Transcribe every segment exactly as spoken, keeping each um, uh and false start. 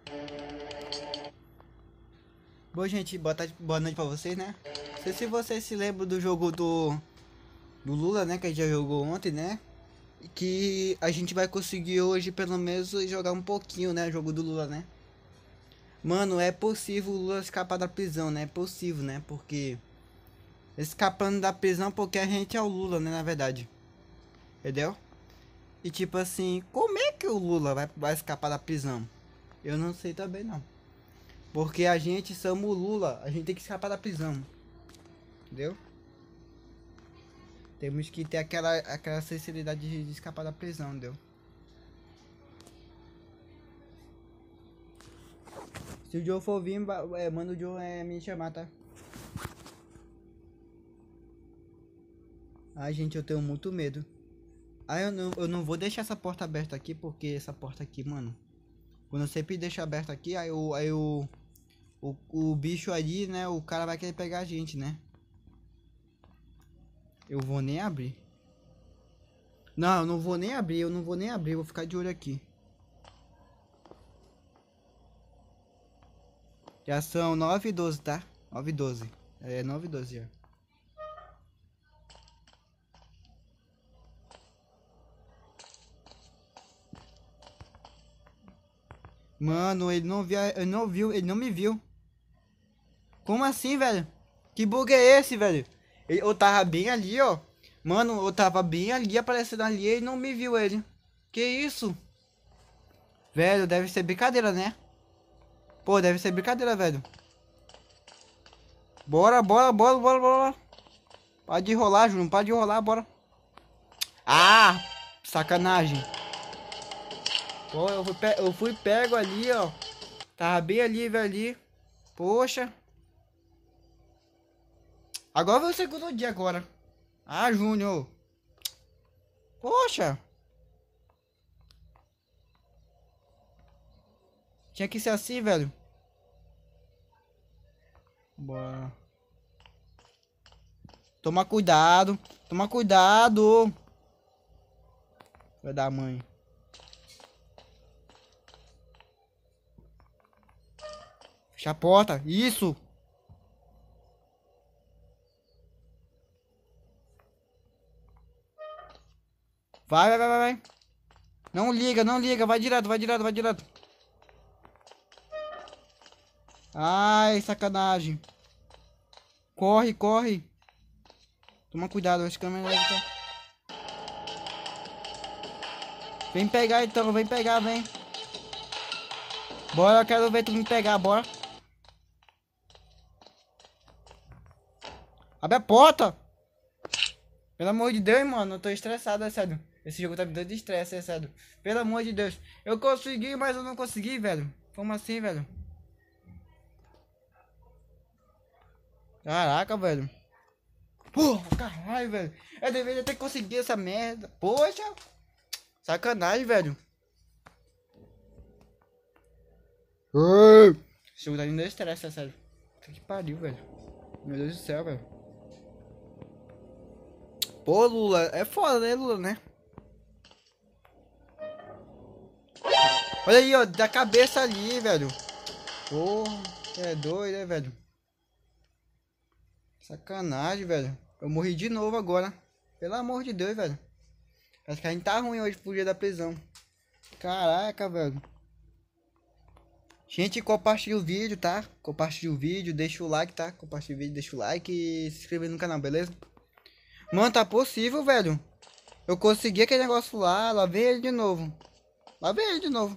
Bom, gente, boa tarde, boa noite pra vocês, né? Não sei se vocês se lembram do jogo do, do Lula, né? Que a gente já jogou ontem, né? Que a gente vai conseguir hoje, pelo menos, jogar um pouquinho, né? O jogo do Lula, né? Mano, é possível o Lula escapar da prisão, né? É possível, né? Porque... Escapando da prisão porque a gente é o Lula, né? Na verdade. Entendeu? E tipo assim, como é que o Lula vai, vai escapar da prisão? Eu não sei também, não. Porque a gente somos o Lula, a gente tem que escapar da prisão. Entendeu? Temos que ter aquela, aquela sinceridade de, de escapar da prisão, entendeu? Se o Joe for vir, é, manda o Joe é, me chamar, tá? Ai, gente, eu tenho muito medo. Ai, eu não, eu não vou deixar essa porta aberta aqui, porque essa porta aqui, mano... Quando eu sempre deixo aberta aqui, aí, o, aí o, o, o bicho ali, né? O cara vai querer pegar a gente, né? Eu vou nem abrir. Não, eu não vou nem abrir, eu não vou nem abrir, eu vou ficar de olho aqui. Já são nove e doze, tá? nove e doze. É, nove e doze já. Mano, ele não viu, ele não viu, ele não me viu. Como assim, velho? Que bug é esse, velho? Ele, eu tava bem ali, ó. Mano, eu tava bem ali, aparecendo ali, e ele não me viu, ele. Que isso? Velho, deve ser brincadeira, né? Pô, deve ser brincadeira, velho. Bora, bora, bora, bora, bora. Pode rolar, Júnior, pode rolar, bora. Ah, sacanagem. Pô, eu fui, pe eu fui pego ali, ó. Tava bem ali, velho, ali. Poxa. Agora foi o segundo dia agora. Ah, Júnior. Poxa. Tinha que ser assim, velho. Bora. Toma cuidado. Toma cuidado. Vai dar mãe. Fecha a porta. Isso. Vai, vai, vai, vai, vai. Não liga, não liga. Vai direto, vai direto, vai direto. Ai, sacanagem. Corre, corre. Toma cuidado, as câmeras estão... Vem pegar então, vem pegar, vem. Bora, eu quero ver tu me pegar, bora. Abre a porta. Pelo amor de Deus, mano, eu tô estressado, é sério. Esse jogo tá me dando estresse, é sério. Pelo amor de Deus. Eu consegui, mas eu não consegui, velho. Como assim, velho? Caraca, velho. Porra, caralho, velho. Eu deveria ter conseguido essa merda. Poxa. Sacanagem, velho. Esse jogo tá me dando estresse, é sério. Que pariu, velho. Meu Deus do céu, velho. Pô, Lula. É foda, né, Lula, né? Olha aí, ó. Da cabeça ali, velho. Porra. É doido, né, velho? Sacanagem, velho. Eu morri de novo agora. Pelo amor de Deus, velho. Acho que a gente tá ruim hoje pro dia da prisão. Caraca, velho. Gente, compartilha o vídeo, tá? Compartilha o vídeo, deixa o like, tá? Compartilha o vídeo, deixa o like e se inscreva no canal, beleza? Mano, tá possível, velho. Eu consegui aquele negócio lá, lá vem ele de novo. Lá vem ele de novo.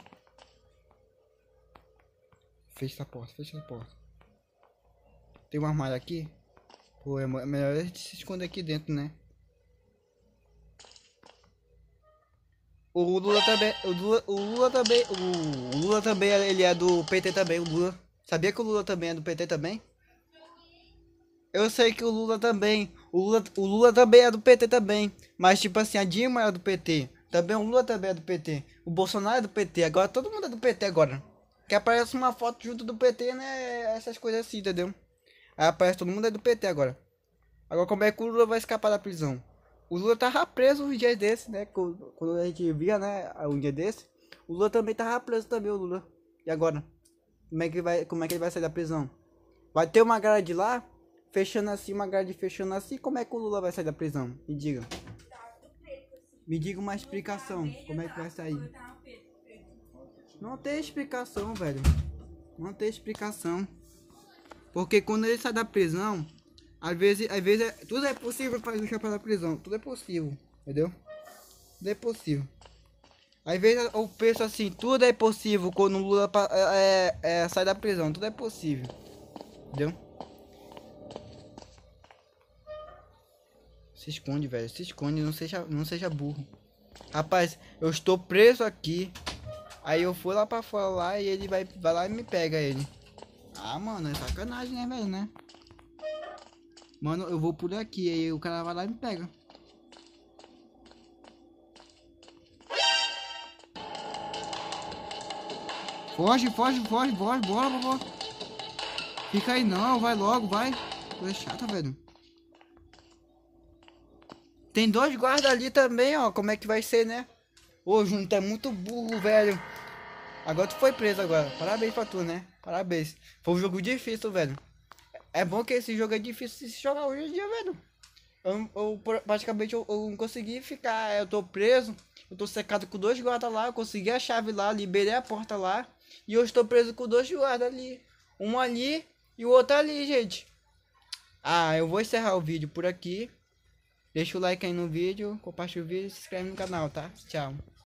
Fecha essa porta, fecha essa porta. Tem um armário aqui? Pô, é melhor a gente se esconder aqui dentro, né? O Lula também, o Lula, o Lula também, o Lula também, ele é do P T também, o Lula. Sabia que o Lula também é do P T também? Eu sei que o Lula também, o Lula, o Lula também é do P T também. Mas tipo assim, a Dilma é do P T. Também o Lula também é do P T. O Bolsonaro é do P T. Agora todo mundo é do P T agora. Que aparece uma foto junto do P T, né? Essas coisas assim, entendeu? Aí aparece todo mundo é do P T agora. Agora como é que o Lula vai escapar da prisão? O Lula tava preso um dia desse, né? Quando a gente via, né? Um dia desse. O Lula também tava preso também, o Lula. E agora? Como é que vai, como é que ele vai sair da prisão? Vai ter uma grade lá, fechando assim, uma grade fechando assim. Como é que o Lula vai sair da prisão? Me diga. Me diga uma explicação. Como é que vai sair? Não tem explicação, velho. Não tem explicação. Porque quando ele sai da prisão, às vezes, às vezes é, tudo é possível para ele escapar da prisão. Tudo é possível, entendeu? Tudo é possível. Às vezes eu penso assim, tudo é possível quando o Lula é, é, é, sai da prisão. Tudo é possível, entendeu? Se esconde, velho. Se esconde, não seja, não seja burro. Rapaz, eu estou preso aqui. Aí eu fui lá pra fora lá e ele vai, vai lá e me pega ele. Ah, mano, é sacanagem, né, velho, né? Mano, eu vou por aqui, aí o cara vai lá e me pega. Foge, foge, foge, foge, bora, bora. Fica aí não, vai logo, vai. Coisa chata, velho. Tem dois guardas ali também, ó. Como é que vai ser, né? Ô, Júnior, tá muito burro, velho. Agora tu foi preso agora. Parabéns pra tu, né? Parabéns. Foi um jogo difícil, velho. É bom que esse jogo é difícil de se jogar hoje em dia, velho. Eu, eu praticamente eu, eu não consegui ficar. Eu tô preso. Eu tô secado com dois guardas lá. Eu consegui a chave lá. Liberei a porta lá. E eu estou preso com dois guardas ali. Um ali e o outro ali, gente. Ah, eu vou encerrar o vídeo por aqui. Deixa o like aí no vídeo. Compartilha o vídeo e se inscreve no canal, tá? Tchau.